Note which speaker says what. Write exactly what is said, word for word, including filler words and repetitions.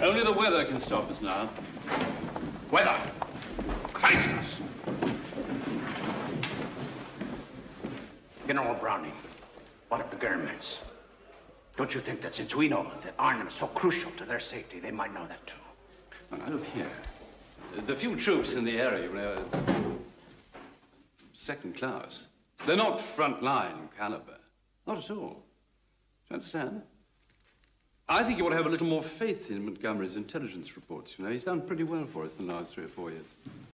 Speaker 1: Only the weather can stop us now.
Speaker 2: Weather? Christus! General Browning, what of the Germans? Don't you think that since we know that Arnhem is so crucial to their safety, they might know that too?
Speaker 1: Well, now look here. The few troops in the area, you know, second class. They're not front-line caliber. Not at all. Do you understand? I think you ought to have a little more faith in Montgomery's intelligence reports. You know, he's done pretty well for us in the last three or four years.